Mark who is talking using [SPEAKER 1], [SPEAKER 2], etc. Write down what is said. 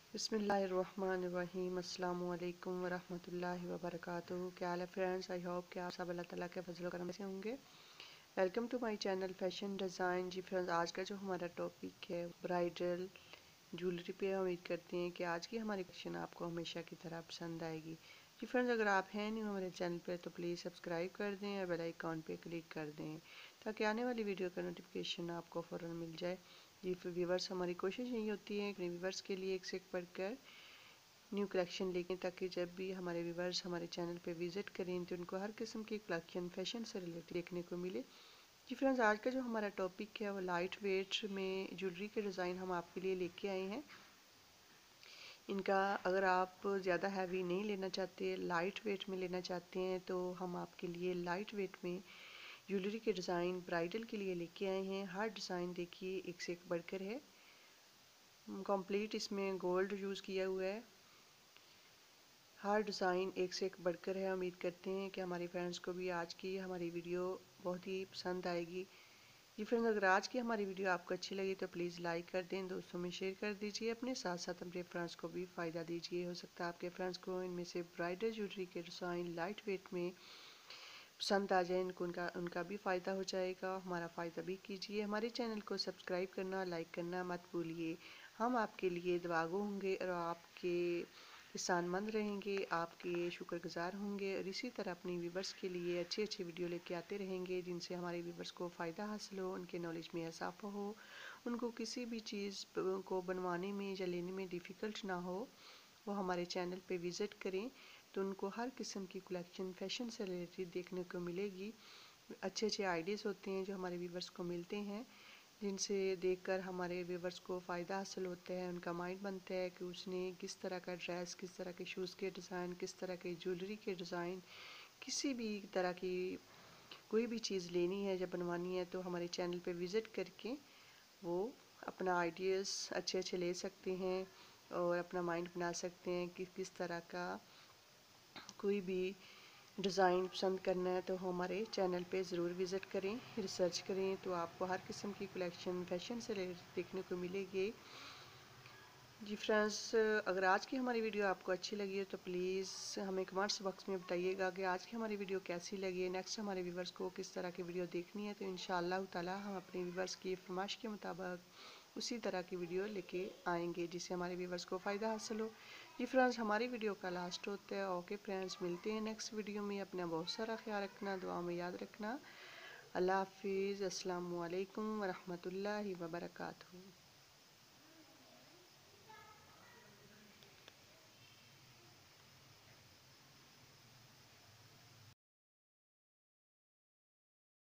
[SPEAKER 1] बिस्मिल्लाहिर्रहमानिर्रहीम अस्सलामु अलैकुम वरहमतुल्लाहि वबरकातुहू। क्या हाल है फ्रेंड्स? आई होप कि आप सब अल्लाह ताला के फजल करम से होंगे। Welcome to my channel fashion design. जी फ्रेंड्स, आज का जो हमारा टॉपिक है ब्राइडल ज्वेलरी पे, उम्मीद करते हैं कि आज की हमारी कलेक्शन आपको हमेशा की तरह पसंद आएगी। जी फ्रेंड्स, अगर आप हैं न्यू हमारे चैनल पे तो प्लीज़ सब्सक्राइब कर दें और बेल आइकॉन पे क्लिक कर दें ताकि आने वाली वीडियो का नोटिफिकेशन आपको फ़ौरन मिल जाए। जी व्यूवर्स, हमारी कोशिश यही होती है कि व्यूवर्स के लिए एक से एक बढ़कर न्यू कलेक्शन लेके, ताकि जब भी हमारे व्यूवर्स हमारे चैनल पे विजिट करें तो उनको हर किस्म की कलेक्शन फैशन से रिलेटेड देखने को मिले। जी फ्रेंड्स, आज का जो हमारा टॉपिक है वो लाइट वेट में ज्वेलरी के डिज़ाइन हम आपके लिए लेके आए हैं। इनका अगर आप ज़्यादा हैवी नहीं लेना चाहते, लाइट वेट में लेना चाहते हैं, तो हम आपके लिए लाइट वेट में ज्वेलरी के डिज़ाइन ब्राइडल के लिए लेके आए हैं। हर डिज़ाइन देखिए एक से एक बढ़कर है। कंप्लीट इसमें गोल्ड यूज़ किया हुआ है। हर डिज़ाइन एक से एक बढ़कर है। उम्मीद करते हैं कि हमारे फ्रेंड्स को भी आज की हमारी वीडियो बहुत ही पसंद आएगी। जी फ्रेंड्स, अगर आज की हमारी वीडियो आपको अच्छी लगी तो प्लीज़ लाइक कर दें, दोस्तों में शेयर कर दीजिए, अपने साथ साथ अपने फ्रेंड्स को भी फ़ायदा दीजिए। हो सकता है आपके फ्रेंड्स को इनमें से ब्राइडल ज्वेलरी के डिज़ाइन लाइट वेट में पसंद आ जाए, इनको उनका भी फ़ायदा हो जाएगा, हमारा फ़ायदा भी कीजिए। हमारे चैनल को सब्सक्राइब करना, लाइक करना मत भूलिए। हम आपके लिए दुआगो होंगे और आपके एहसानमंद रहेंगे, आपके शुक्रगुजार होंगे और इसी तरह अपनी व्यूवर्स के लिए अच्छी अच्छी वीडियो लेके आते रहेंगे जिनसे हमारे व्यूवर्स को फ़ायदा हासिल हो, उनके नॉलेज में इजाफा हो, उनको किसी भी चीज़ को बनवाने में या लेने में डिफ़िकल्ट ना हो। वो हमारे चैनल पे विज़िट करें तो उनको हर किस्म की कलेक्शन फैशन से रिलेटेड देखने को मिलेगी। अच्छे अच्छे आइडियाज़ होते हैं जो हमारे व्यूवर्स को मिलते हैं, जिनसे देखकर हमारे व्यूवर्स को फ़ायदा हासिल होता है। उनका माइंड बनता है कि उसने किस तरह का ड्रेस, किस तरह के शूज़ के डिज़ाइन, किस तरह के ज्वेलरी के डिज़ाइन, किसी भी तरह की कोई भी चीज़ लेनी है या बनवानी है तो हमारे चैनल पे विज़िट करके वो अपना आइडियाज़ अच्छे अच्छे ले सकते हैं और अपना माइंड बना सकते हैं कि किस तरह का कोई भी डिज़ाइन पसंद करना है तो हमारे चैनल पे ज़रूर विज़िट करें, रिसर्च करें, तो आपको हर किस्म की कलेक्शन फैशन से रिलेटेड देखने को मिलेगी। जी फ्रेंड्स, अगर आज की हमारी वीडियो आपको अच्छी लगी है तो प्लीज़ हमें कमेंट्स बॉक्स में बताइएगा कि आज की हमारी वीडियो कैसी लगी है, नेक्स्ट हमारे व्यूवर्स को किस तरह की वीडियो देखनी है। तो इंशाअल्लाह ताला हम अपने व्यूवर्स की फरमाइश के मुताबिक उसी तरह की वीडियो लेके आएंगे जिससे हमारे व्यूवर्स को फ़ायदा हासिल हो। जी फ्रेंड्स, हमारी वीडियो का लास्ट होता है। ओके फ्रेंड्स, मिलते हैं नेक्स्ट वीडियो में। अपना बहुत सारा ख्याल रखना, दुआ में याद रखना। अल्लाह हाफिज़। अस्सलामु अलैकुम वरहमतुल्लाहि वबरकातुहू।